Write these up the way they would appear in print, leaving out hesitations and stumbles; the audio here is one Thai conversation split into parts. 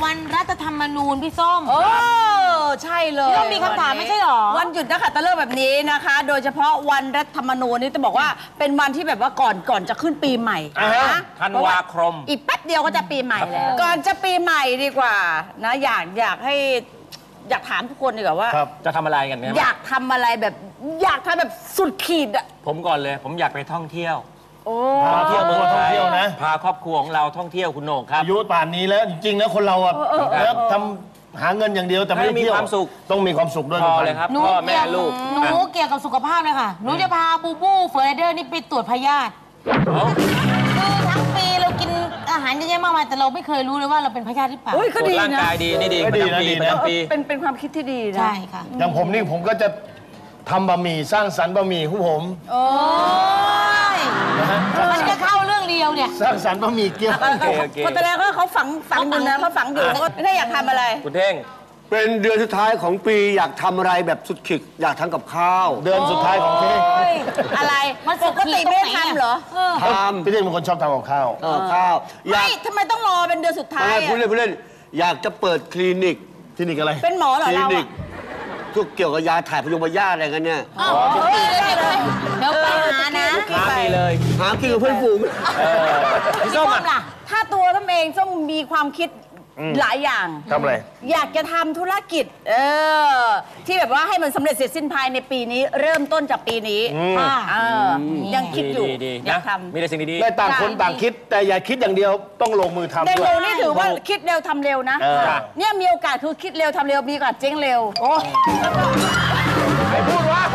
วันรัฐธรรมนูญพี่ส้มใช่เลยเรามีคำถามไม่ใช่หรอวันหยุดนักขัตฤกษ์แบบนี้นะคะโดยเฉพาะวันรัฐธรรมนูญนี่จะบอกว่าเป็นวันที่แบบว่าก่อนจะขึ้นปีใหม่นะธันวาคมอีกแป๊บเดียวก็จะปีใหม่แล้วก่อนจะปีใหม่ดีกว่านะอยากถามทุกคนดีกว่าว่าจะทำอะไรกันเนี่ยอยากทำอะไรแบบอยากทำแบบสุดขีดอ่ะผมก่อนเลยผมอยากไปท่องเที่ยวพาเที่ยวเมืองท่องเที่ยวนะพาครอบครัวของเราท่องเที่ยวคุณโหน่งครับอายุป่านนี้แล้วจริงๆนะคนเราอ่ะแล้วทำหาเงินอย่างเดียวแต่ไม่ได้เที่ยวต้องมีความสุขด้วยพอเลยครับพ่อแม่ลูกหนูเกี่ยวกับสุขภาพเลยค่ะหนูจะพาบูบูเฟอร์ไรเดอร์นี่ไปตรวจพยาธิคือทั้งปีเรากินอาหารเยอะแยะมากมายแต่เราไม่เคยรู้เลยว่าเราเป็นพยาธิหรือเปล่าก็ดีนะร่างกายดีนี่ดีประจำปีเป็นความคิดที่ดีนะใช่ค่ะอย่างผมนี่ผมก็จะทำบะหมี่สร้างสรรค์บะหมี่ของผมโอ้ยมันจะเข้าเรื่องเดียวเนี่ยสร้างสรรค์บะหมี่เกี๊ยวคนแสดงว่าเขาฝังอยู่นะเขาฝังอยู่เขาก็ไม่ได้อยากทำอะไรคุณเท่งเป็นเดือนสุดท้ายของปีอยากทำอะไรแบบสุดขิกอยากทำกับข้าวเดือนสุดท้ายของเท่งอะไรมันปกติไม่ทำเหรอทำพี่เท่งเป็นคนชอบทำกับข้าวข้าวไม่ทำไมต้องรอเป็นเดือนสุดท้ายพูดเล่นอยากจะเปิดคลินิกอะไรเป็นหมอเหรอเราพวกเกี่ยวกับยาถ่ายพยาธิอะไรกันเนี่ยเดี๋ยวไปหานะเลยหากินกับเพื่อนฝูงพี่ส้มล่ะถ้าตัวท่านเองต้องมีความคิดหลายอย่างทำอะไรอยากจะทำธุรกิจที่แบบว่าให้มันสำเร็จเสร็จสิ้นภายในปีนี้เริ่มต้นจากปีนี้ยังคิดอยู่อยากทำมีแต่สิ่งดีๆได้ต่างคนต่างคิดแต่อย่าคิดอย่างเดียวต้องลงมือทำด้วยนี่ถือว่าคิดเร็วทำเร็วนะเนี่ยมีโอกาสคือคิดเร็วทำเร็วมีโอกาสเจ๊งเร็วใครพูดว่า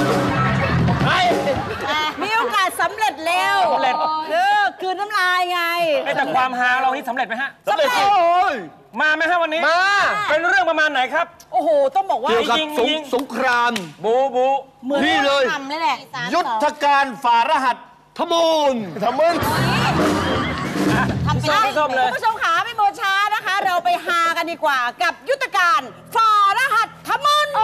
มีโอกาสสำเร็จเร็วคือน้ำลายไงแต่ความฮาเรานี่สำเร็จไหมฮะสำเร็จมาไหมฮะวันนี้มาเป็นเรื่องประมาณไหนครับโอ้โหต้องบอกว่าเกี่ยวกับสงครามบูนี่เลยทำเลยแหละยุทธการฝ่ารหัสทมูลทำเป็นคุณผู้ชมขาไม่โมช้านะคะเราไปฮากันดีกว่ากับยุทธการฝ่ารหัสทมูล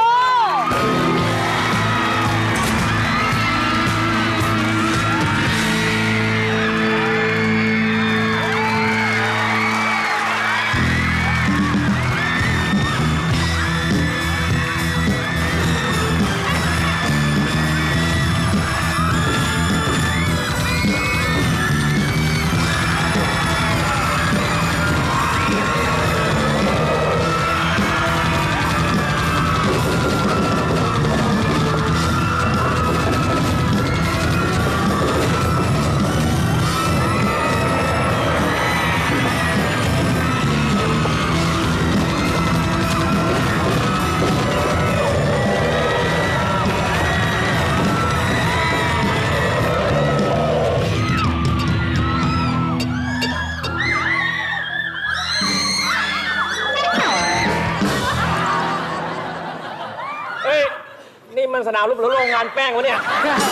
สนามรบหรือโรงงานแป้งวะเนี่ย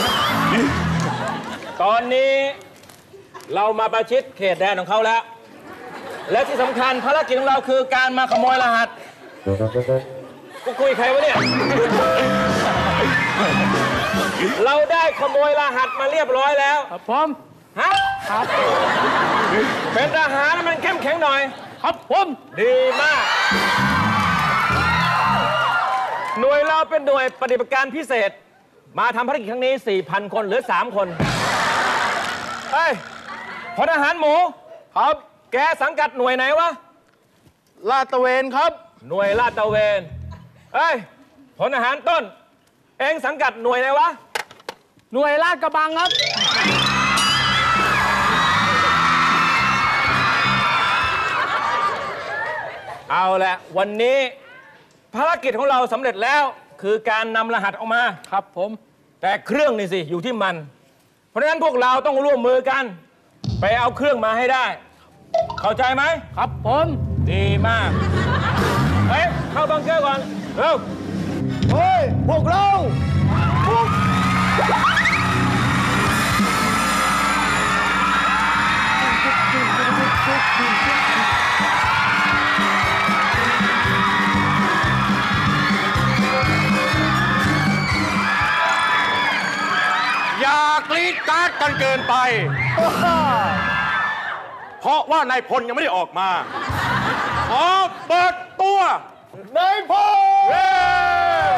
ตอนนี้เรามาประชิดเขตแดนของเขาแล้วและที่สำคัญภารกิจของเราคือการมาขโมยรหัสกูคุยใครวะเนี่ย เราได้ขโมยรหัสมาเรียบร้อยแล้วครับผมฮะครับเป็นทหารมันเข้มแข็งหน่อยครับผมดีมากหน่วยเราเป็นหน่วยปฏิบัติการพิเศษมาทำภารกิจครั้งนี้ 4,000 คนหรือ 3 คนเฮ้ยพลทหารหมูครับแกสังกัดหน่วยไหนวะลาดตระเวนครับหน่วยลาดตระเวนเฮ้ยพลทหารต้นเองสังกัดหน่วยไหนวะหน่วยลาดกระบังครับเอาละวันนี้ภารกิจของเราสำเร็จแล้วคือการนำรหัสออกมาครับผมแต่เครื่องนี่สิอยู่ที่มันเพราะฉะนั้นพวกเราต้องร่วมมือกันไปเอาเครื่องมาให้ได้เข้าใจไหมครับผมดีมากเฮ้ยเข้าบังเกอร์ก่อนเร็วเฮ้ยพวกเราอย่ากรี๊ดกราดกันเกินไป เพราะว่านายพลยังไม่ได้ออกมาขอนายพล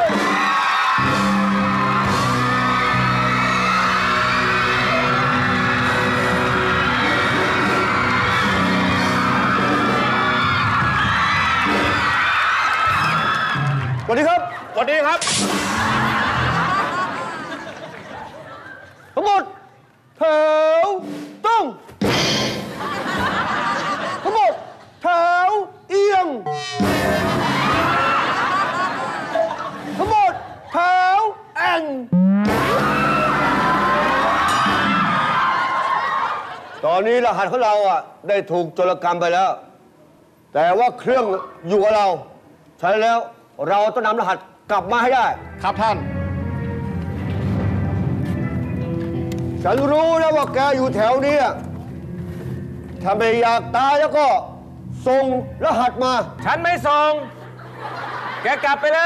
สวัสดีครับสวัสดีครับทั้งหมดแถวต้อง ทั้งหมดแถวเอียง ทั้งหมดแถวแอ่งตอนนี้รหัสของเราได้ถูกโจรกรรมไปแล้ว แต่ว่าเครื่องอยู่กับเรา ใช้แล้วเราต้องนำรหัสกลับมาให้ได้ครับท่านฉันรู้นะว่าแกอยู่แถวนี้ถ้าไม่อยากตายแล้วก็ส่งรหัสมาฉันไม่ส่ง แกกลับไปเลย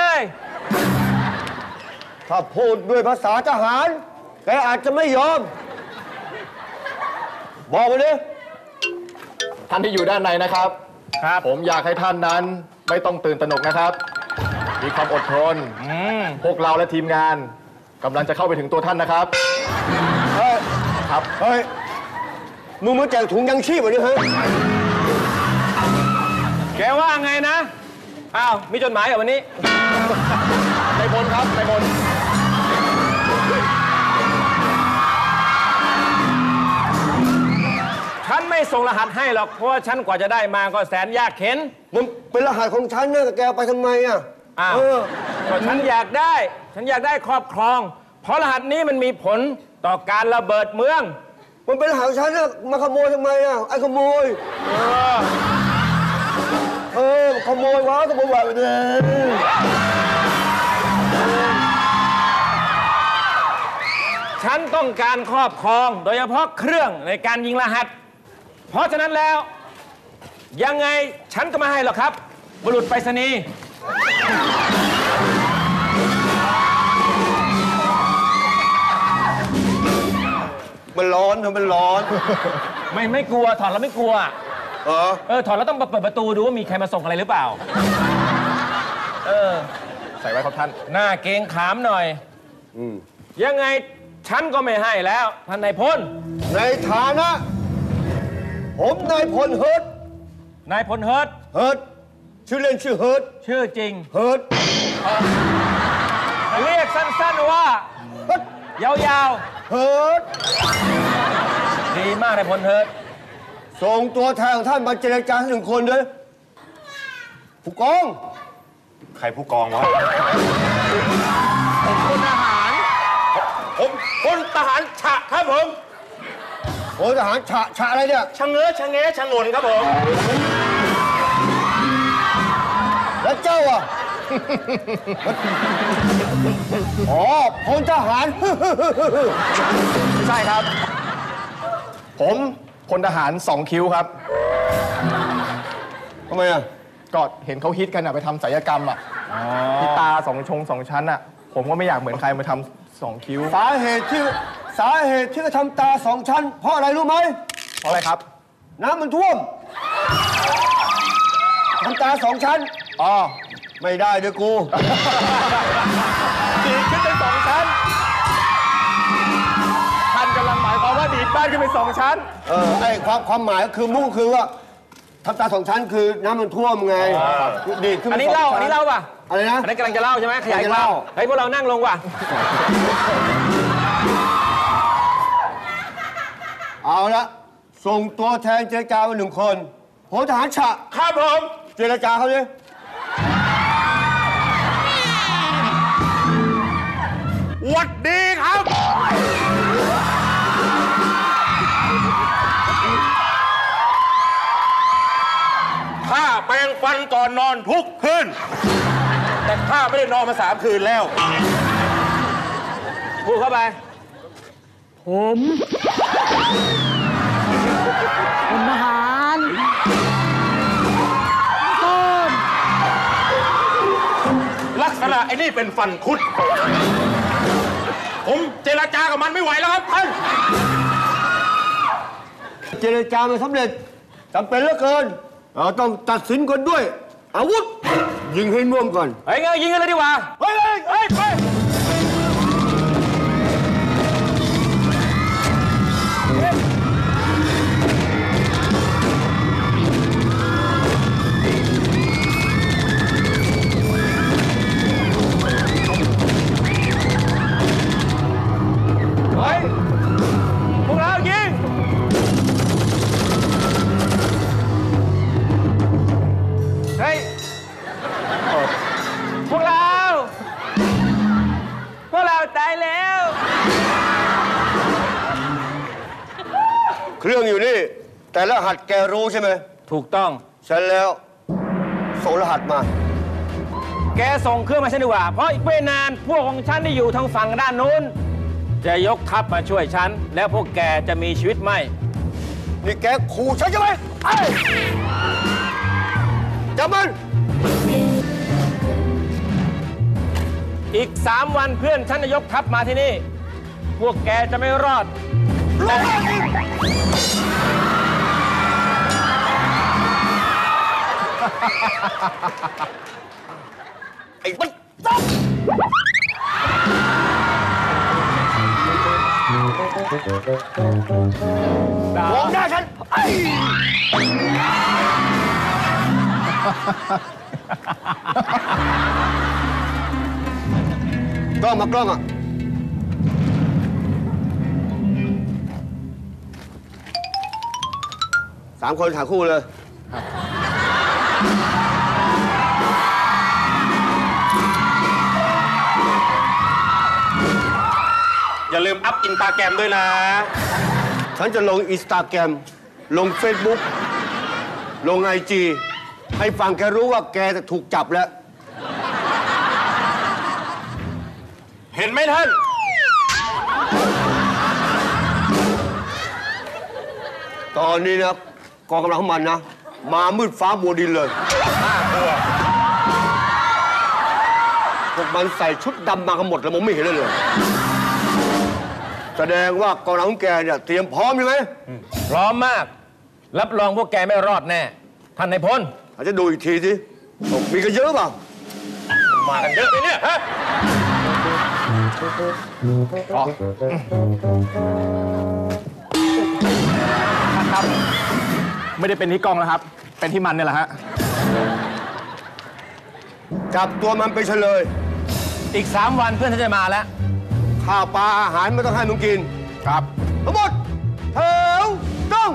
ถ้าพูดด้วยภาษาทหาร แกอาจจะไม่ยอม บอกมาดิท่านที่อยู่ด้านในนะครับครับผมอยากให้ท่านนั้นไม่ต้องตื่นตระหนกนะครับ มีความอดทน พวกเราและทีมงานกำลังจะเข้าไปถึงตัวท่านนะครับเฮ้ยครับเฮ้ย มึงมาแจกถุงยังชีพเหรอเนี่ยเฮ้ยแกว่าไงนะ อ้าว มีจดหมายเหรอวันนี้ในพลครับในพลฉันไม่ส่งรหัสให้หรอก เพราะว่าฉันกว่าจะได้มาก็แสนยากเข็นมันเป็นรหัสของฉันเนี่ยแต่แกเอาไปทำไมอ้าวเออก็ฉันอยากได้ ฉันอยากได้ครอบครอง เพราะรหัสนี้มันมีผลต่อการระเบิดเมืองมันเป็นรหัสของฉันเนี่ยมาขโมยทำไมไอ้ขโมย ขโมยวะขโมยวะเลยฉันต้องการครอบครองโดยเฉพาะเครื่องในการยิงรหัส เพราะฉะนั้นแล้ว ยังไงฉันก็ไม่ให้หรอกครับ บุรุษไปรษณีย์มันร้อนมันร้อนไม่กลัวถอดแล้วไม่กลัว ถอดแล้วต้องเปิดประตูดูว่ามีใครมาส่งอะไรหรือเปล่าใส่ไว้ครับท่านหน้าเกรงขามหน่อย ยังไงฉันก็ไม่ให้แล้วท่านนายพลในฐานะ ผมนายพลเฮิร์ตนายพลเฮิร์ตเฮิร์ตชื่อเล่นชื่อเฮิร์ตชื่อจริงเฮิร์ตเรียกสั้นๆว่า ยาวเฮิร์ตๆ ดีมากนายพลเฮิร์ตส่งตัวแทนของท่านมาเจรจาหนึ่งคนด้วยผู้กองใครผู้กองวะผมพลทหารฉะครับผมโอ้ทหารฉะอะไรเนี่ยชะเง้อชะแงะชะงนครับผมแล้วเจ้าอ๋อพลทหารใช่ครับ ผมพลทหาร2 คิ้วครับทำไมก็เห็นเขาฮิตกันไปทำศัลยกรรมที่ตา2 ชั้นผมก็ไม่อยากเหมือนใครมาทำ2 คิ้วสาเหตุที่จะทำตา2 ชั้น เพราะอะไรรู้ไหมเพราะอะไรครับน้ำมันท่วมทำตา2 ชั้นอ๋อไม่ได้เดี๋ยวกูดีดขึ้นเป็น2 ชั้น ท่านกำลังหมายความว่าดีดบ้านขึ้นเป็น2 ชั้นไอ้ความหมายก็คือมุ่งคือว่าทำตา2 ชั้นคือน้ำมันท่วมไงดีดขึ้นอันเป็นนี้ 2 เล่าชั้อันนี้เล่าป่ะอะไรนะอันนี้กำลังจะเล่าใช่ไหมขยายกำลังจะควาเล่ามเฮ้ยพวกเรานั่งลงว่ะเอาละส่งตัวแทนเจรจามา1 คนพลทหารฉะครับผมเจรจาเขาเลยหวัดดีครับ ข้าแปรงฟันก่อนนอนทุกคืน แต่ข้าไม่ได้นอนมา3 คืนแล้วพูดเข้าไปผมทหารต้นลักษณะไอ้นี่เป็นฟันคุด ผมเจรจากับมันไม่ไหวแล้วครับท่านเจรจาไม่สำเร็จจำเป็นเหลือเกินเราต้องตัดสินกันด้วยอาวุธ ยิงให้น่วมก่อนเฮ้ยงั้นยิงกันเลยดีกว่าเฮ้ยไปเฮ้ย พวกเรายิง เฮ้ย พวกเราตายแล้วเครื่องอยู่นี่ แต่รหัสแกรู้ใช่ไหมถูกต้องฉันแล้วส่งรหัสมาแกส่งเครื่องมาฉันดีกว่า เพราะอีกไม่นานพวกของฉันที่อยู่ทางฝั่งด้านนู้น จะยกทัพมาช่วยฉัน แล้วพวกแกจะมีชีวิตไหมนี่แกขู่ฉันใช่ไหมไอ้จับมันอีก 3 วันเพื่อนฉันจะยกทัพมาที่นี่ พวกแกจะไม่รอดไอ้มันจับมองหน้าฉันไอ้กล้องมากล้องอ่ะ 3 คนถ่ายคู่เลยอย่าลืมอัพอินสตาแกรมด้วยนะฉันจะลงอินสตาแกรมลงเฟซบุ๊กลงIG ให้ฟังแกรู้ว่าแกจะถูกจับแล้วเห็นไหมท่านตอนนี้นะกองกำลังของมันนะ มามืดฟ้ามัวดินเลยพวกมันใส่ชุดดำมากันหมดแล้วมองไม่เห็นเลย แสดงว่ากองกำลังของแกเนี่ยเตรียมพร้อมใช่ไหมพร้อมมาก รับรองพวกแกไม่รอดแน่ ท่านนายพลอาจจะดูอีกทีสิมีกันเยอะเปล่ามากันเยอะเลยเนี่ยฮะครับ ไม่ได้เป็นที่กล้องนะครับ เป็นที่มันเนี่ยแหละฮะจับตัวมันไปเฉลยอีก 3 วันเพื่อนฉันจะมาแล้วข้าวปลาอาหารไม่ต้องให้มึงกินครับทั้งหมดแถวต้อง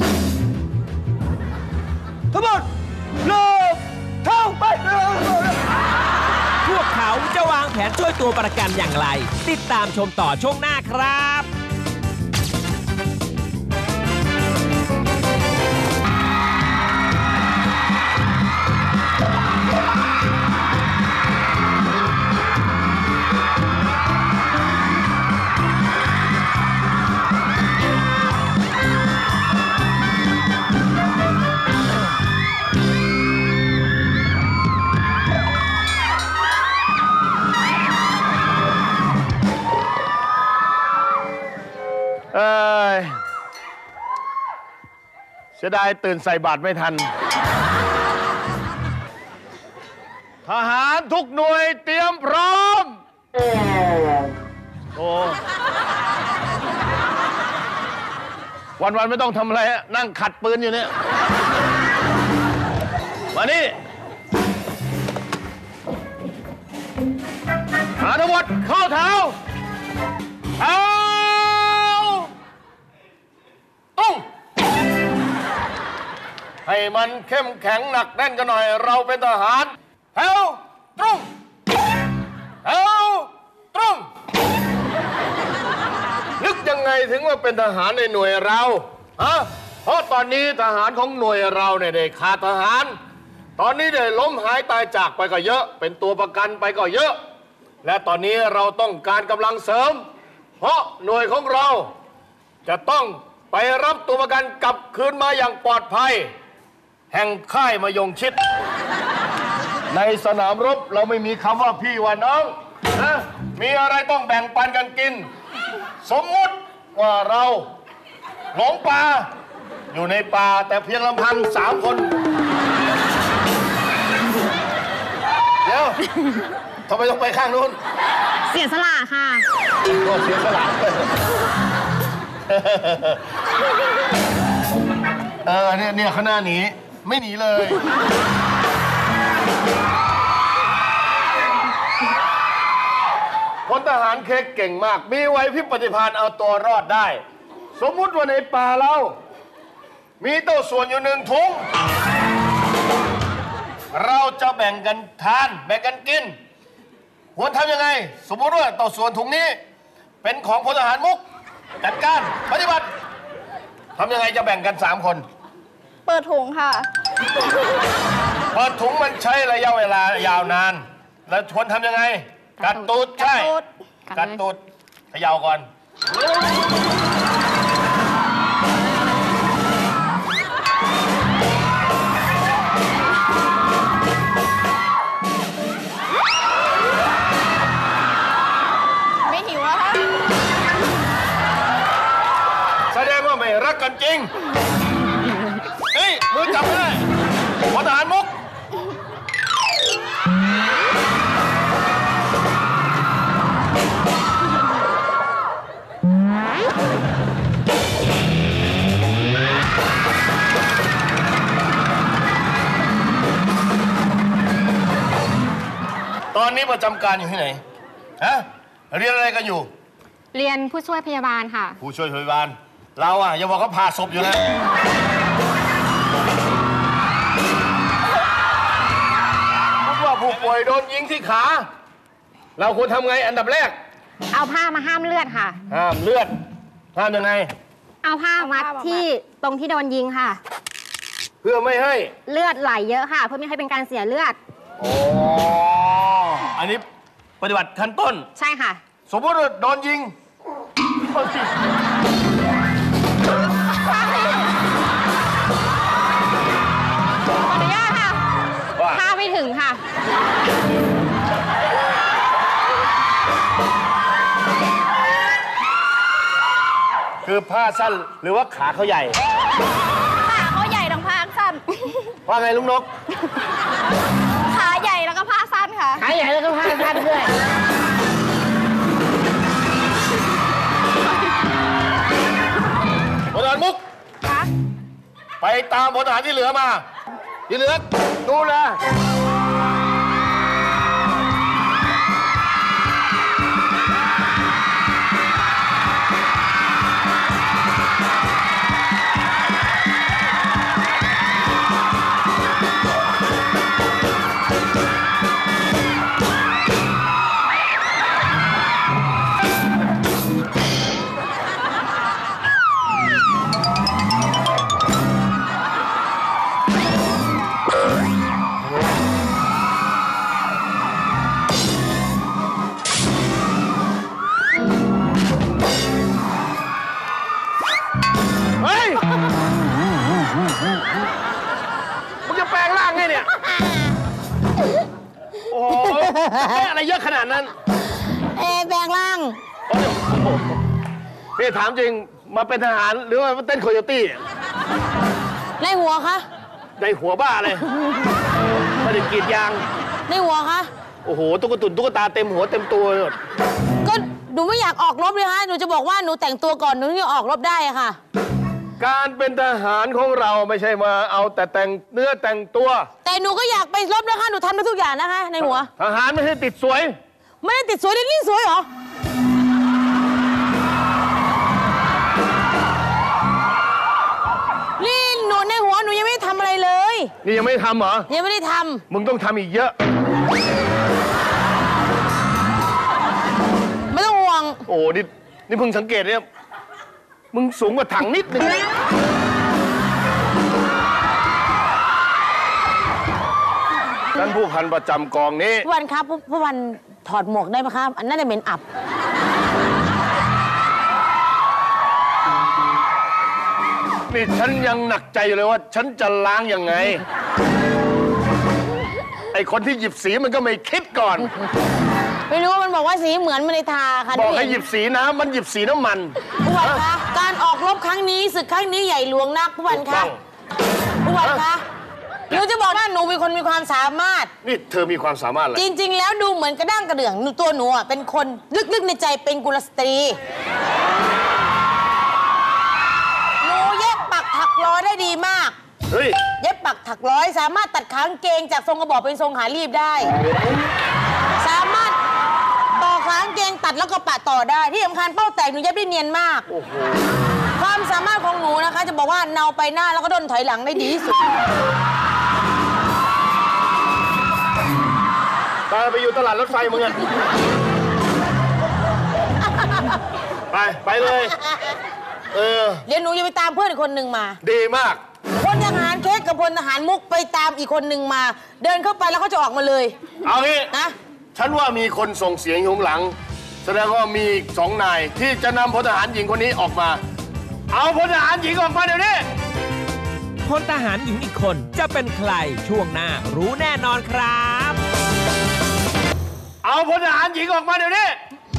ทั้งหมดเลิกเท่าไปพวกเขาจะวางแผนช่วยตัวประกันอย่างไร ติดตามชมต่อช่วงหน้าครับเสียดายตื่นใส่บาตรไม่ทัน ทหารทุกหน่วยเตรียมพร้อม โอ้ วันๆไม่ต้องทำอะไรอะนั่งขัดปืนอยู่เนี่ย มานี่หาทั้งหมดเข้าแถวตุ้งให้มันเข้มแข็งหนักแน่นกันหน่อย เราเป็นทหารแถวตรงแถวตรงนึกยังไงถึงว่าเป็นทหารในหน่วยเราฮะเพราะตอนนี้ทหารของหน่วยเราเนี่ยได้ขาดทหาร ตอนนี้ได้ล้มหายตายจากไปก็เยอะ เป็นตัวประกันไปก็เยอะ และตอนนี้เราต้องการกำลังเสริม เพราะหน่วยของเราจะต้องไปรับตัวประกันกลับคืนมาอย่างปลอดภัย แห่งค่ายมะยงชิด ในสนามรบเราไม่มีคำว่าพี่ว่าน้องนะมีอะไรต้องแบ่งปันกันกิน สมมุติว่าเราหลงป่าอยู่ในป่าแต่เพียงลำพัง3 คนทำไมต้องไปข้างนู้นเสียสละค่ะก็เสียสละเนี่ยข้างหน้าหนีไม่หนีเลยพลทหารเค้กเก่งมากมีไหวพริบปฏิภาณเอาตัวรอดได้ สมมุติว่าในป่าเรามีเต้าส่วนอยู่1 ถุงเราจะแบ่งกันทานแบ่งกันกินควรทำยังไงสมมุติว่าเต้าส่วนถุงนี้เป็นของพลทหารมุกจัดการปฏิบัติทำยังไงจะแบ่งกัน3 คนเปิดถุงค่ะเปิดถุงมันใช้ระยะเวลายาวนานแล้วควรทำยังไงกัดตูดใช่กัดตูดเขย่าก่อนไม่หิวแล้วค่ะแสดงว่าไม่รักกันจริงเฮ้ยมือจับไม่ได้พลทหารมุกตอนนี้ประจำการอยู่ที่ไหนฮะเรียนอะไรกันอยู่เรียนผู้ช่วยพยาบาลค่ะผู้ช่วยพยาบาลเราอ่ะอย่าบอกเขาผ่าศพอยู่นะพบว่าผู้ป่วยโดนยิงที่ขา เราควรทำไงอันดับแรกเอาผ้ามาห้ามเลือดค่ะห้ามเลือดห้ามยังไงเอาผ้ามัดที่ตรงที่โดนยิงค่ะเพื่อไม่ให้เลือดไหลเยอะค่ะ เพื่อไม่ให้เป็นการเสียเลือดอ๋ออันนี้ปฏิบัติขั้นต้นใช่ค่ะสมมติว่าโดนยิงขออนุญาตค่ะว่าผ้าไม่ถึงค่ะคือผ้าสั้นหรือว่าขาเขาใหญ่ขาเขาใหญ่ทั้งผ้าสั้นว่าไงลุงนกขาใหญ่แล้วก็ผ้าสั้นค่ะขาใหญ่แล้วก็ผ้าสั้นด้วยพลทหารมุก ไปตามพลทหารที่เหลือมา ที่เหลือดูแลเฮ้ย มึงจะแปลงร่างไงเนี่ย โอ้โหแม่อะไรเยอะขนาดนั้นแปลงร่างพี่ถามจริง มาเป็นทหารหรือว่ามาเต้นโคโยตี้ในหัวคะในหัวบ้าเลยไม่ได้กรีดยางในหัวคะโอ้โห ตุ๊กตุนตุ๊กตาเต็มหัวเต็มตัวหมดก็หนูไม่อยากออกรบเลยฮะ หนูจะบอกว่าหนูแต่งตัวก่อนหนูถึงจะออกรบได้อะค่ะการเป็นทหารของเราไม่ใช่มาเอาแต่แต่งเนื้อแต่งตัวแต่หนูก็อยากไปรบนะคะ หนูทำได้ทุกอย่างนะคะ ในหัวทหารไม่ใช่ติดสวยไม่ได้ติดสวยนี่สวยเหรอ นี่หนูในหัวหนูยังไม่ได้ทำอะไรเลยนี่ยังไม่ทำเหรอยังไม่ได้ทมึงต้องทำอีกเยอะำไม่ต้องห่วงโอ้โหนี่เพิ่งสังเกตเนี่ยมึงสูงกว่าถังนิดนึงท่านผู้พันประจำกองนี้ผู้วันครับผู้วันถอดหมวกได้ไหมครับ อันน่าจะเหม็นอับนี่ฉันยังหนักใจอยู่เลยว่า ฉันจะล้างยังไง ไอ้คนที่หยิบสีมันก็ไม่คิดก่อนไม่รู้ว่ามันบอกว่าสีเหมือนมันในทาค่ะบอกให้หยิบสีน้ำมันหยิบสีน้ำมันผู้วันคะการออกรบครั้งนี้ศึกครั้งนี้ใหญ่หลวงนักผู้วันคะผู้วันคะหนูจะบอกว่าหนูเป็นคนมีความสามารถนี่เธอมีความสามารถอะไรจริง ๆ แล้วดูเหมือนกระด้างกระเดื่องตัวหนูอ่ะเป็นคนลึกๆในใจเป็นกุลสตรีหนูเย็บปักถักร้อยได้ดีมากเฮ้ยเย็บปักถักร้อยสามารถตัดขางเกงจากทรงกระบอกเป็นทรงขาลีบได้ สามารถต่อขางเกงตัดแล้วก็ปะต่อได้ที่สำคัญเป้าแตกหนูเย็บได้เนียนมากโอ้โหความสามารถของหนูนะคะ จะบอกว่าเนาไปหน้าแล้วก็ด้นถอยหลังได้ดีที่สุดตายไปอยู่ตลาดรถไฟมึงอะไปเลยเดี๋ยวหนูจะไปตามเพื่อนอีกคนหนึ่งมาดีมากพลทหารเค้กกับพลทหารมุกไปตามอีกคนหนึ่งมา เดินเข้าไปแล้วเขาจะออกมาเลยเอางี้นะฉันว่ามีคนส่งเสียงอยู่ข้างหลัง แสดงว่ามีอีก2 นายที่จะนำพลทหารหญิงคนนี้ออกมา เอาพลทหารหญิงออกมาเดี๋ยวนี้พลทหารหญิงอีกคนจะเป็นใครช่วงหน้ารู้แน่นอนครับเอาพลทหารหญิงออกมาเดี๋ยวนี้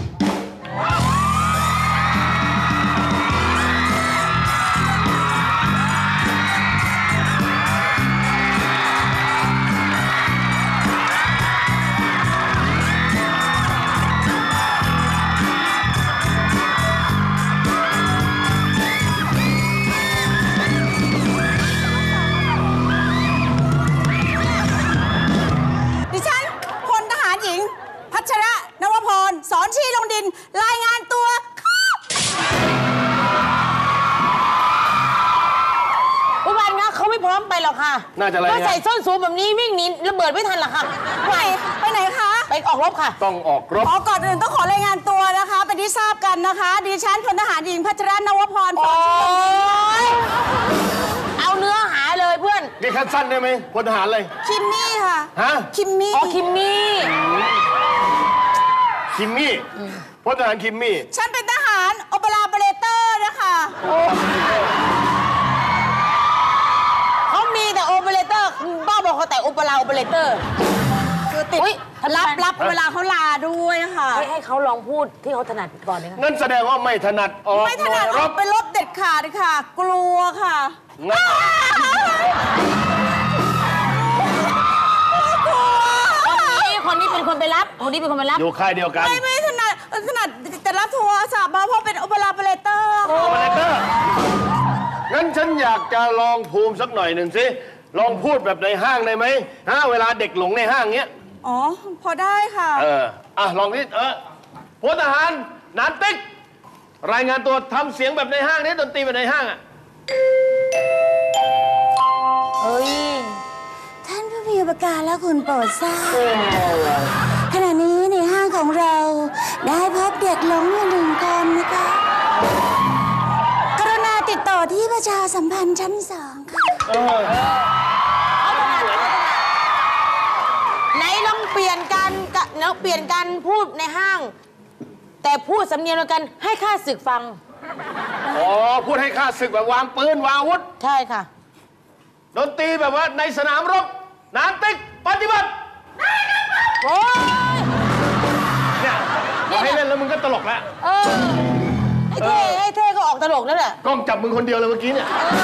ดิฉันพลทหารหญิง พัชระนวพรสอนชีลงดินรายงานตัวครับผู้พันคะเขาไม่พร้อมไปหรอกค่ะน่าจะอะไรนะก็ใส่ส้นสูงแบบนี้วิ่งหนีระเบิดไม่ทันหรอกค่ะไปไหนคะไปออกรบค่ะต้องออกรบก่อนอื่นต้องขอรายงานตัวนะคะ เป็นที่ทราบกันนะคะ ดิฉันพลทหารหญิงพัชระนวพรสอนชีลงดินเอาเนื้อหาเลยเพื่อนนี่ขั้นสั้นได้ไหมพลทหารเลยคิมมี่ค่ะฮะคิมมี่อ๋อคิมมี่คิมมี่พลทหารคิมมี่ฉันเป็นทหารโอเปราเปเรเตอร์นะคะเขามีแต่โอเปอเรเตอร์บ้าบอกเขาแต่โอเปร่าโอเปอเรเตอร์คือติดอุ๊ยรับเวลาเขาลาด้วยค่ะให้เขาลองพูดที่เขาถนัดก่อนเลยค่ะนั่นแสดงว่าไม่ถนัดออกไม่ถหน่นัวดยอรอกบไปรบเด็ดขาดค่ะ กลัวค่ะงั้นคนนี้เป็นคนไปรับ คนนี้เป็นคนไปรับอยู่ค่ายเดียวกันไม่ถนัดแต่รับโทรศัพท์มาเพราะเป็นโอเปราเปเรเตอร์โอเปอเรเตอร์งั้นฉันอยากจะลองภูมิสักหน่อยหนึ่งสิ ลองพูดแบบในห้างได้ไหมเวลาเด็กหลงในห้างเงี้ยอ๋อ พอได้ค่ะลองนิดพลทหารนานติ๊ก รายงานตัวทำเสียงแบบในห้างนี้ดนตรีแบบในห้างอ่ะเฮ้ยท่านผู้มีอุปการและคุณโปรดทราบขณะนี้ในห้างของเราได้พบเด็กหลงอยู่1 คนนะคะ กรุณาติดต่อที่ประชาสัมพันธ์ชั้น 2 ค่ะไหนลองเปลี่ยนการพูดในห้าง แต่พูดสำเนียงเดียวกันให้ข้าศึกฟังอ๋อ พูดให้ข้าศึกแบบวางปืนวางอาวุธใช่ค่ะดนตรีแบบว่าในสนามรบนานติ๊กปฏิบัติโอ้ยเนี่ยพอให้เล่นแล้วมึงก็ตลกแล้วให้เท่ก็ออกตลกแล้วแหละกล้องจับมึงคนเดียวเลยเมื่อกี้เนี่ย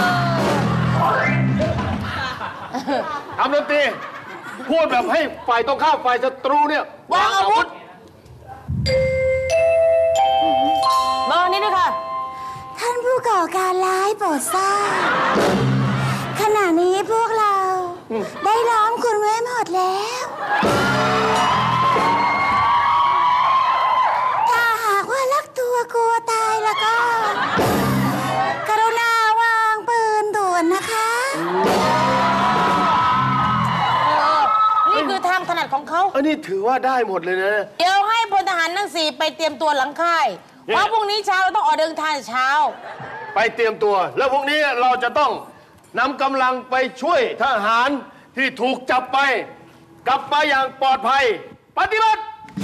ทำดนตรีพูดแบบให้ฝ่ายตรงข้ามฝ่ายศัตรูเนี่ยวางอาวุธมาวันนี้ด้วยค่ะท่านผู้ก่อการร้ายโปรดทราบขณะนี้พวกเราได้ล้อมคุณไว้หมดแล้ว ถ้าหากว่ารักตัวกลัวตายแล้วก็ กรุณาวางปืนด่วนนะคะนี่คือทางถนัดของเขาอันนี้ถือว่าได้หมดเลยนะเดี๋ยวให้พลทหารทั้ง 4 ไปเตรียมตัวหลังค่าย เพราะพรุ่งนี้เช้าเราต้องออกเดินทางเช้าไปเตรียมตัว แล้วพรุ่งนี้เราจะต้องนำกำลังไปช่วยทหารที่ถูกจับไป กลับมาอย่างปลอดภัย ปฏิบัติ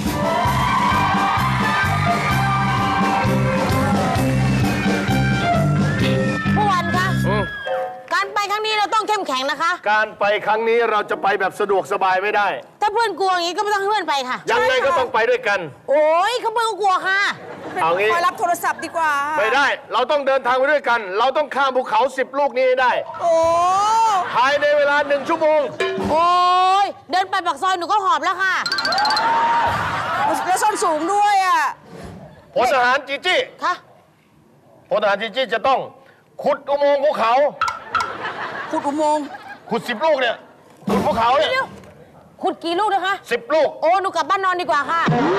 ผู้วันคะ การไปครั้งนี้เราต้องเข้มแข็งนะคะการไปครั้งนี้เราจะไปแบบสะดวกสบายไม่ได้ถ้าเพื่อนกลัวอย่างนี้ก็ไม่ต้องให้เพื่อนไปค่ะยังไงก็ต้องไปด้วยกันโอ้ยเขาเพื่อนก็กลัวค่ะเอางี้คอยรับโทรศัพท์ดีกว่าไม่ได้ เราต้องเดินทางไปด้วยกัน เราต้องข้ามภูเขา10 ลูกนี้ให้ได้โอ้ภายในเวลา1 ชั่วโมงโอ้ยเดินไปปากซอยหนูก็หอบแล้วค่ะแล้วส้นสูงด้วยอ่ะพลทหารจีจี้คะพลทหารจีจี้จะต้องขุดอุโมงค์ภูเขาขุดอุโมงค์ขุด10 ลูกเนี่ยขุดภูเขาเนี่ยเดี๋ยวขุดกี่ลูกนะคะ 10 ลูกโอ้หนูกลับบ้านนอนดีกว่าค่ะ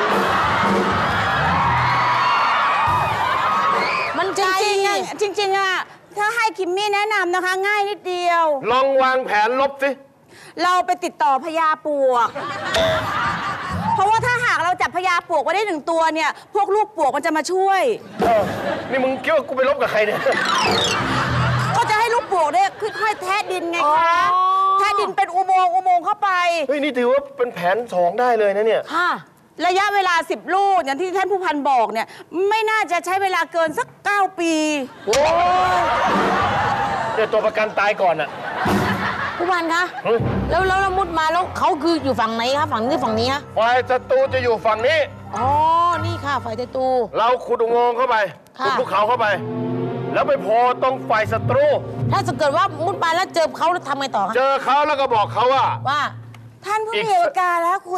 มันจไกลริงๆอ่ะจริงๆอ่ะถ้าให้คิมมี่แนะนำนะคะ ง่ายนิดเดียวลองวางแผนลบสิเราไปติดต่อพญาปลวก เพราะว่าถ้าหากเราจับพญาปลวกไว้ได้1 ตัวเนี่ย พวกลูกปลวกมันจะมาช่วยนี่มึงคิดว่ากูไปลบกับใครเนี่ยก็จะให้ลูกปลวกเนี่ยค่อยๆแทะดินไงคะแทะดินเป็นอุโมงค์เข้าไปเฮ้ย นี่ถือว่าเป็นแผน2ได้เลยนะเนี่ยค่ะระยะเวลา10 ลูกอย่างที่ท่านผู้พันบอกเนี่ยไม่น่าจะใช้เวลาเกินสัก9 ปีโอ้ยเดี๋ยวตัวประกันตายก่อนอ่ะผู้พันคะแล้วมุดมาแล้วเขาคืออยู่ฝั่งไหนคะฝั่งนี้ฝั่งนี้คะฝ่ายศัตรูจะอยู่ฝั่งนี้อ๋อ นี่ค่ะฝ่ายศัตรูเราขุดอุโมงค์เข้าไปค่ะขุดภูเขาเข้าไป แล้วไปโผล่ตรงฝ่ายศัตรูถ้าจะเกิดว่ามุดมาแล้วเจอเขาแล้วทำไงต่อคะเจอเขาแล้วก็บอกเขาว่าว่าท่านผู้มีอุปการแล้วคุณ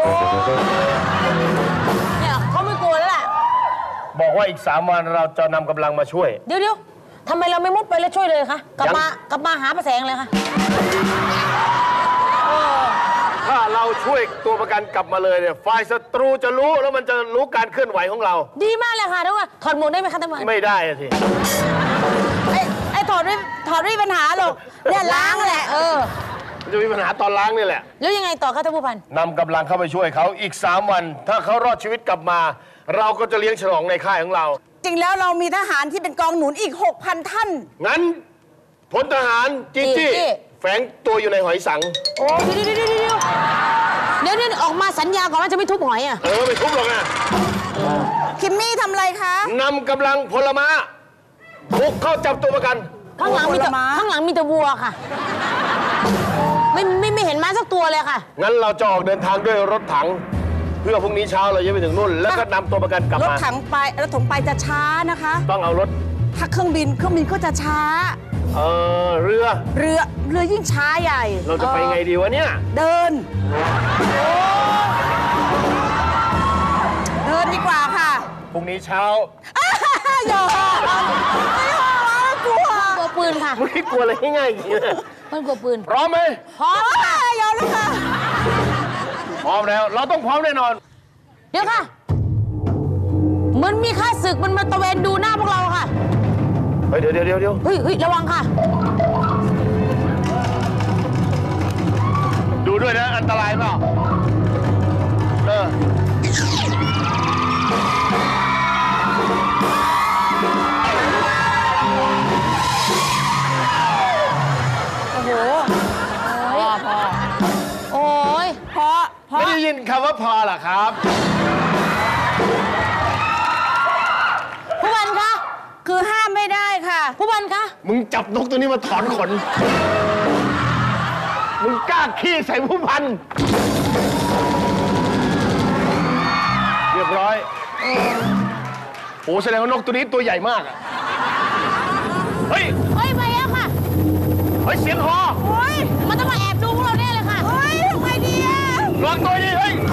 เนี่ยเขาไม่กลัวแล้วแหละบอกว่าอีก3 วันเราจะนำกำลังมาช่วยเดี๋ยวทำไมเราไม่มุดไปแล้วช่วยเลยคะกลับมาหาประแสงเลยค่ะถ้าเราช่วยตัวประกันกลับมาเลยเนี่ยฝ่ายศัตรูจะรู้แล้วมันจะรู้การเคลื่อนไหวของเราดีมากเลยค่ะทุกคนถอดหมวกได้ไหมคะท่านผู้พันไม่ได้อะสิไอ้ถอดไม่มีปัญหาหรอกเนี่ยล้างแหละมันจะมีปัญหาตอนล้างนี่แหละแล้วยังไงต่อคะท่านผู้พันนำกำลังเข้าไปช่วยเขาอีก3 วัน ถ้าเขารอดชีวิตกลับมา เราก็จะเลี้ยงฉลองในค่ายของเราจริงแล้วเรามีทหารที่เป็นกองหนุนอีก 6,000 ท่านงั้นพลทหารจีจี้แฝงตัวอยู่ในหอยสังโอ้เดี๋ยวออกมาสัญญาก่อนว่าจะไม่ทุบหอยอ่ะไม่ทุบหรอกนะคิมมี่ทำอะไรคะนำกำลังพลม้าบุกเข้าจับตัวประกันข้างหลังมีแต่วัวค่ะ ไม่เห็นม้าสักตัวเลยค่ะงั้นเราจะออกเดินทางด้วยรถถัง เพื่อพรุ่งนี้เช้าเราจะไปถึงนู่น แล้วก็นำตัวประกันกลับรถมาถังไปจะช้านะคะต้องเอารถถ้าเครื่องบินก็จะช้าเรือยิ่งช้าใหญ่เราจะไปไงดีวะเนี่ยเดินดีกว่าค่ะพรุ่งนี้เช้าอย่ากลัวกลัวปืนค่ะไม่กลัวอะไรง่ายๆอย่างนี้เลยมันกลัวปืนพร้อมไหมพร้อมค่ะยอมแล้วค่ะพร้อมแล้ว เราต้องพร้อมแน่นอนเดี๋ยวค่ะเหมือนมีข้าศึกมันมาตะเวนดูหน้าพวกเราค่ะเฮ้ยเดี๋ยวเฮ้ยระวังค่ะดูด้วยนะ อันตรายเปล่าโอ้โหโอ้ยไม่ได้ยินคำว่าพอหรอครับผู้พันคะคือห้ามไม่ได้ค่ะผู้พันคะมึงจับนกตัวนี้มาถอนขน มึงกล้าขี้ใส่ผู้พัน เรียบร้อย โอ้แสดงว่านกตัวนี้ตัวใหญ่มากอะเฮ้ยไปแล้วค่ะเฮ้ย เสียงฮอมันต้องมาแอบดูพวกเราแน่เลยค่ะทำไมดีอะลองตัวนี้เฮ้ย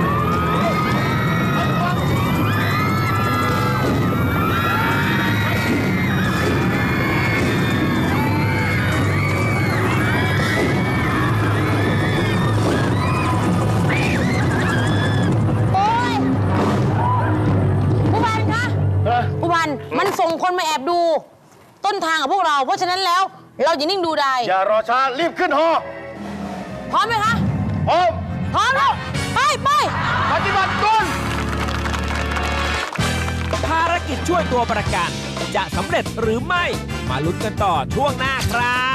โอ้ยผู้พันคะผู้พันมันส่งคนมาแอบดูต้นทางกับพวกเรา เพราะฉะนั้นแล้วเราอย่านิ่งดูได้อย่ารอช้า รีบขึ้นฮอพร้อมไหมคะพร้อมพร้อมแล้ว ไปปฏิบัติต้นภารกิจช่วยตัวประกัน จะสำเร็จหรือไม่ มาลุ้นกันต่อช่วงหน้าครับ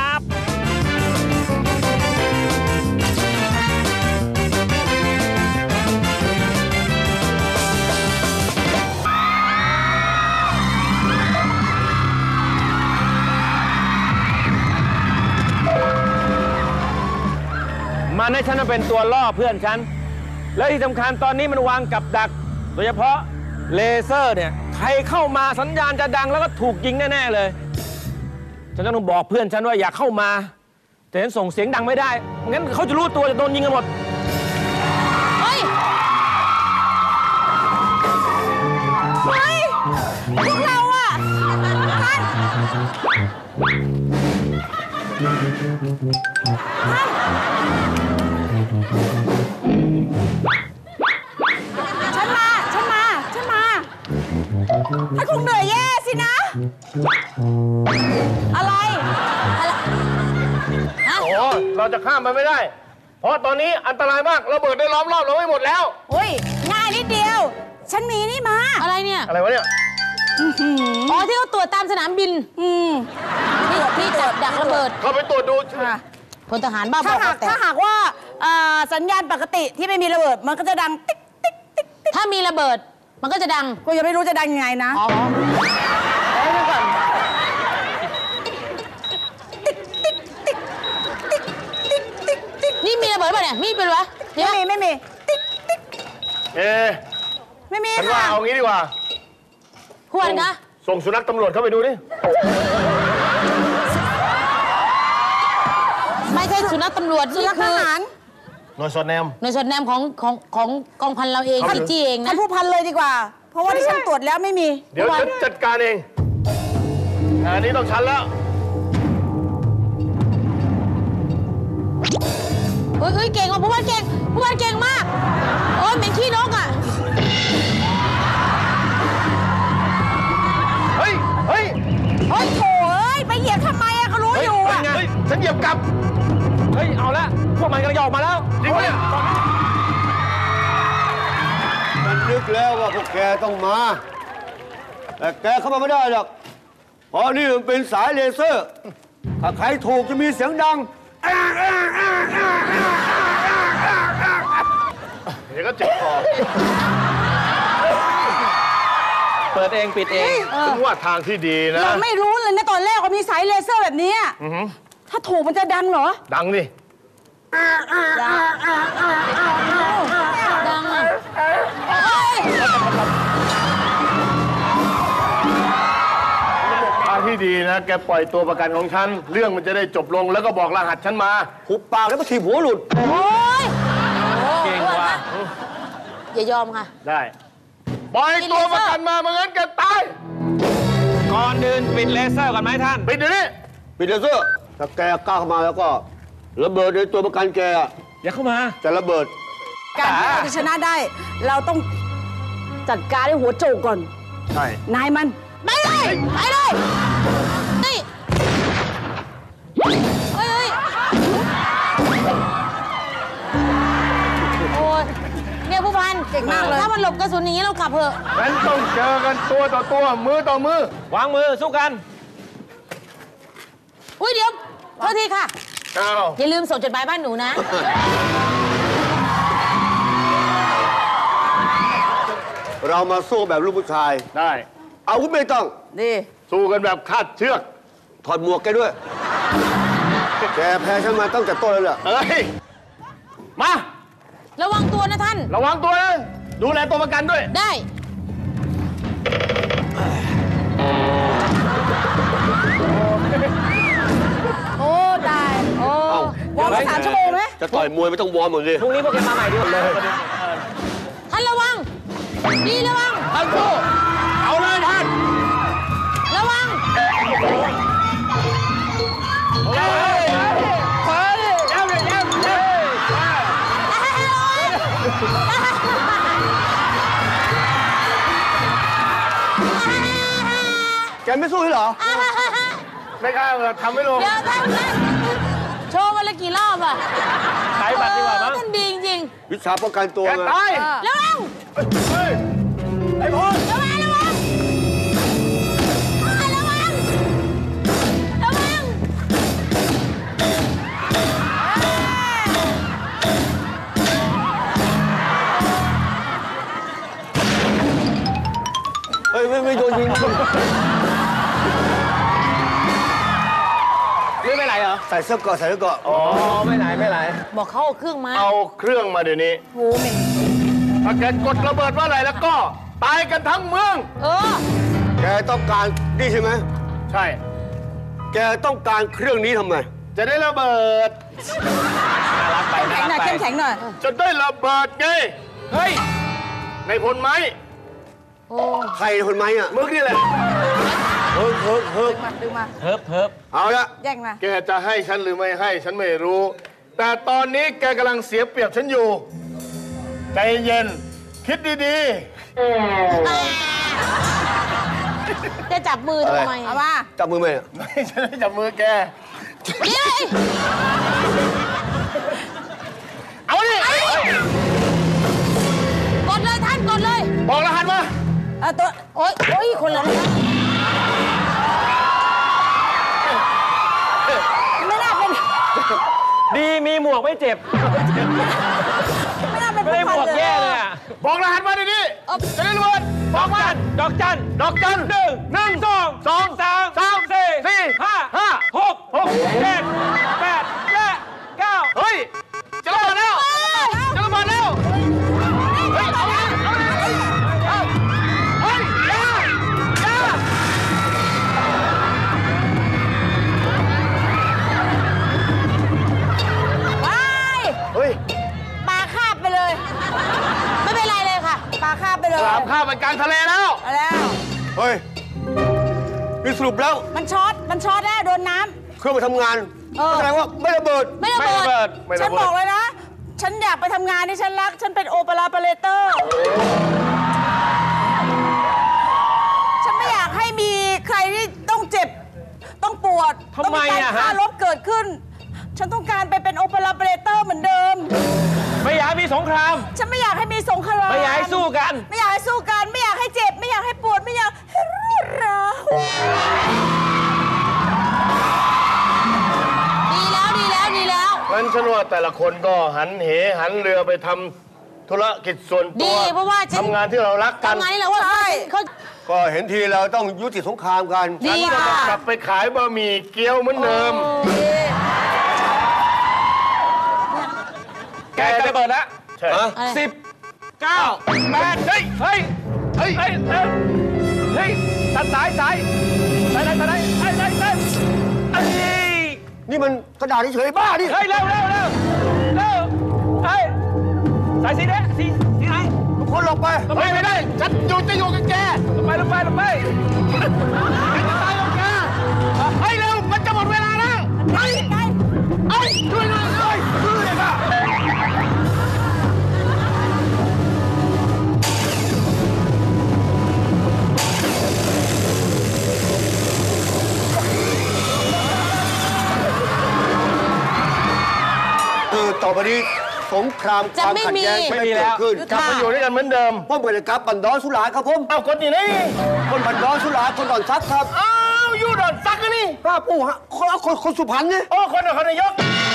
มันให้ฉันมาเป็นตัวล่อเพื่อนฉัน แล้วที่สำคัญตอนนี้มันวางกับดัก โดยเฉพาะเลเซอร์เนี่ย ใครเข้ามาสัญญาณจะดังแล้วก็ถูกยิงแน่ๆเลย ฉันต้องบอกเพื่อนฉันว่าอย่าเข้ามาแต่ฉันส่งเสียงดังไม่ได้ งั้นเขาจะรู้ตัวจะโดนยิงกันหมดเฮ้ยเฮ้ย พวกเราอะท่านฉันมาท่านคงเหนื่อยแย่สินะ อะไรโอ้เราจะข้ามไปไม่ได้ เพราะตอนนี้อันตรายมากระเบิดได้ล้อมรอบเราไว้หมดแล้วโอ้ย ง่ายนิดเดียว ฉันมีนี่มาอะไรเนี่ยอะไรวะเนี่ยอ๋อที่เขาตรวจตามสนามบินที่จับดักระเบิดเข้าไปตรวจดูพลทหารบ้าบถ้าอหากแต่ถ้าหากว่าสัญญาณปกติที่ไม่มีระเบิด มันก็จะดังติ๊กติ๊กติ๊กติ๊กถ้ามีระเบิด มันก็จะดังกูยังไม่รู้จะดังยังไงนะอ๋อเอาไว้ก่อนนี่มีระเบิดป่ะเนี่ย มีเป็นวะไม่มีติ๊กติ๊ก ไม่มีฉันว่าค่ะเอางี้ดีกว่าพวนคะส่งสุนัขตำรวจเข้าไปดูดิไม่ใช่สุนัขตำรวจสุนัขทหารหน่วยสอดแนมหน่วยสอดแนมของกองพันเราเองพี่จี้เองนะท่านผู้พันเลยดีกว่า เพราะว่าที่ฉันตรวจแล้วไม่มีเดี๋ยวฉันจัดการเองอันนี้ต้องฉันแล้วเฮ้ยเก่งอ่ะผู้พันเก่งผู้พันเก่งมาก โอ้ยเหม็นขี้นกอ่ะเฮ้ยโอ้ยโถเอ้ย ไปเหยียบทำไมอะก็รู้อยู่อะเฮ้ย ฉันเหยียบกลับเฮ้ย เอาละ พวกมันกำลังจะออกมาแล้วจริงปะเนี่ยมันนึกแล้วว่าพวกแกต้องมา แต่แกเข้ามาไม่ได้หรอก เพราะนี่มันเป็นสายเลเซอร์ ถ้าใครถูกจะมีเสียงดังเดี๋ยวก็เจ็บคอเปิดเองปิดเองถึงว่าทางที่ดีนะเราไม่รู้เลยนะตอนแรกว่ามีสายเลเซอร์แบบนี้อะถ้าถูกมันจะดังเหรอดังดิดังอ่ะทางที่ดีนะ แกปล่อยตัวประกันของฉัน เรื่องมันจะได้จบลงแล้วก็บอกรหัสฉันมาหุบปากแล้วมาถีบหัวหลุดโอ้ยเก่งว่ะอย่ายอมค่ะได้ ปล่อยตัวประกันมาไม่งั้นแกตายก่อนอื่นปิดเลเซอร์ก่อนไหมท่านปิดเดี๋ยวนี้ปิดเลเซอร์ ถ้าแกกล้าเข้ามาแล้วก็ระเบิดในตัวประกันแกอะอย่าเข้ามาจะระเบิดการที่เราจะชนะได้ เราต้องจัดการให้หัวโจกก่อนใช่นายมันไปเลยไปเลยนี่เฮ้ยโอ้ยเนี่ยผู้พันเก่งมากเลยถ้ามันหลบกระสุนอย่างนี้เรากลับเถอะงั้นต้องเจอกันตัวต่อตัว มือต่อมือวางมือสู้กันอุ้ยเดี๋ยวโทษทีค่ะอ้าวอย่าลืมส่งจดหมายบ้านหนูนะเรามาสู้แบบลูกผู้ชายได้อาวุธไม่ต้องดีสู้กันแบบคาดเชือกถอดหมวกแกด้วย แกแพ้ฉันมาตั้งแต่ต้นแล้วแหละเอ้ย มาระวังตัวนะท่านระวังตัวนะ ดูแลตัวประกันด้วยได้โอ้ตาย โอ้เอ้าวอร์มไป3 ชั่วโมงไหมจะต่อยมวยไม่ต้องวอร์มหมดเลยพรุ่งนี้พวกแกมาใหม่ดีกว่าเลยท่านระวัง นี่ระวังท่านสู้เอาเลยท่านระวังแกไม่สู้ให้เหรอไม่กล้าเลยทำไม่ลงเดี๋ยวท่านโชว์วันละกี่รอบอ่ะขายบัตรดีกว่ามั้งท่านดีจริงวิชาป้องกันตัวแกไงตายๆระวังเฮ้ย ไอ้พลระวัง ระวัง ระวัง ระวังเฮ้ยไม่โดนยิงไม่ไปไหนเหรอใส่เสื้อเกราะใส่เสื้อเกราะอ๋อ ไม่ไหนบอกเขาเอาเครื่องมาเอาเครื่องมาเดี๋ยวนี้โอ้เหม็นถ้าแกกดระเบิดว่าอะไรแล้วก็ ตายกันทั้งเมืองเออแกต้องการนี่ใช่ไหมใช่แกต้องการเครื่องนี้ทำไมจจะได้ระเบิดน่ารักไปน่ารักไปเข้มแข็งหน่อยจะได้ระเบิดไงเฮ้ยในพลไม้ใครคนไหมอ่ะมึงนี่แหละเฮิกดึงมาเฮิบเฮิบเอาละแย่งมาแกจะให้ฉันหรือไม่ให้ฉันไม่รู้ แต่ตอนนี้แกกำลังเสียเปรียบฉันอยู่ ใจเย็น คิดดีจะจับมือทำไมเอามาจับมือไหมเนี่ยๆ ไม่ฉันไม่จับมือแก เอาดิกดเลยท่านกดเลยบอกรหัสมาตัวโอ๊ยคนละไม่น่าเป็นดีมีหมวกไม่เจ็บไม่น่าเป็นไม่ได้หมวกแย่เลยอ่ะบอกรหัสมาดิจะได้ระเบิดบอกมาดอกจันดอกจันหนึ่งสองสามสี่ห้าหกเจ็ดแปดและเก้าเฮ้ย จะระเบิดแล้ว จะระเบิดแล้ว เฮ้ยเอาเลยเอาเลยเอาเฮ้ยอย่าไปเฮ้ยปลาคาบไปเลยไม่เป็นไรเลยค่ะปลาคาบไปเลยสามข้ามไปกลางทะเลแล้วเอาแล้วเฮ้ยนี่สรุปแล้วมันช็อตแล้วโดนน้เครื่องไปทำงานแสดงว่าไม่ระเบิดไม่ระเบิดำฉันบอกเลยนะ ฉันอยากไปทำงานที่ฉันรัก ฉันเป็นโอเปร่าเปเตอร์ ฉันไม่อยากให้มีใครที่ต้องเจ็บ ต้องปวดทำไมอะต้องมีการฆ่าฮะลบเกิดขึ้น ฉันต้องการไปเป็นโอเปร่าเปเตอร์เหมือนเดิมไม่อยากมีสงครามฉันไม่อยากให้มีสงครามไม่อยากให้สู้กันไม่อยากให้สู้กัน ไม่อยากให้เจ็บ ไม่อยากให้ปวด ไม่อยากให้รวดร้าวดีแล้วงั้นฉันว่าแต่ละคนก็หันเหหันเรือไปทำธุรกิจส่วนตัวดีเพราะว่าฉันทำงานที่เรารักกันทำงานนี่แหละว่าเขาก็เห็นทีเราต้องยุติสงครามกันดีฉันก็จะค่ะกลับไปขายบะหมี่เกี๊ยวเหมือนเดิมแกจะระเบิดแล้วใช่ 10 9 8เฮ้ยเฮ้ยเฮ้ยเฮ้ยเฮ้ยตัดสายไหนเฮ้ยนี่มันกระดาษเฉยๆบ้าดิเฮ้ยเร็วเฮ้ยสายสีแดงสีไหนทุกคนหลบไปเฮ้ยไม่ได้ ฉันจะอยู่กับแกลงไปฉันจะตายกับแกเฮ้ยเร็ว มันจะหมดเวลาแล้วเฮ้ยเฮ้ยช่วยหน่อยเฮ้ยช่วยหน่อยต่อไปนี้สงครามความขัดแย้งไม่เกิดขึ้นกลับมาอยู่ด้วยกันเหมือนเดิมผมเป็นกับบันดอนสุราครับผมเอาคนที่ไหนคนบันดอนสุราคนดอนซักครับอ้าวอยู่ดอนซักกันนี่ป้าปู่ฮะคนสุพรรณเนี่ยโอ้คนนายก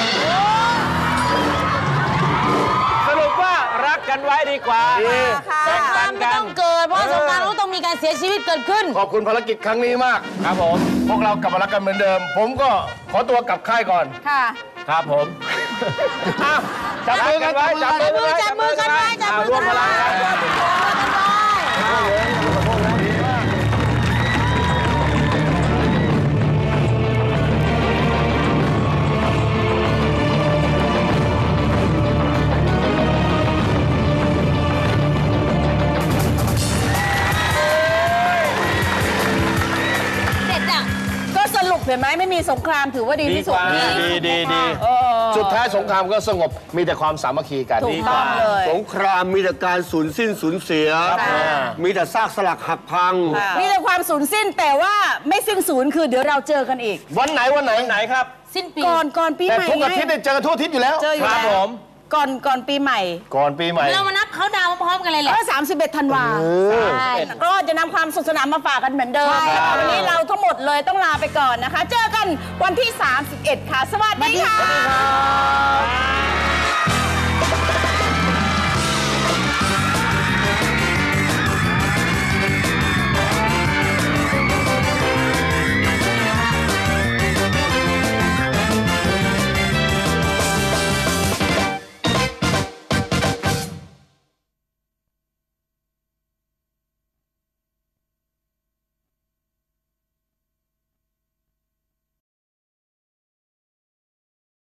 สรุปว่ารักกันไว้ดีกว่าสงครามไม่ต้องเกิด เพราะสงครามต้องมีการเสียชีวิตเกิดขึ้นขอบคุณภารกิจครั้งนี้มาก ครับผม พวกเรากลับมารักกันเหมือนเดิม ผมก็ขอตัวกลับค่ายก่อนค่ะครับผมจับมือกันไว้จับมือกันไว้รวมพลังกันก็สรุปเห็นไหมไม่มีสงครามถือว่าดีที่สุดดี สุดท้ายสงครามก็สงบ มีแต่ความสามัคคีกันถูกต้องเลยสงครามมีแต่การสูญสิ้นสูญเสีย มีแต่ซากสลักหักพังมีแต่ความสูญสิ้นแต่ว่าไม่สิ้นสูญคือเดี๋ยวเราเจอกันอีกวันไหนครับสิ้นปีก่อนปีแต่ใหม่ทุกอาทิตย์ได้เจอทุกอาทิตย์อยู่แล้วเจออยู่ครับแล้วผมก่อนปีใหม่ก่อนปีใหม่เรามานับเขาดาวพร้อมกันเลยแหละก็31 ธันวาใช่ก็จะนำความสนุกสนานมาฝากกันเหมือนเดิมวันนี้เราทั้งหมดเลยต้องลาไปก่อนนะคะ เจอกันวันที่ 31 ค่ะ สวัสดีค่ะ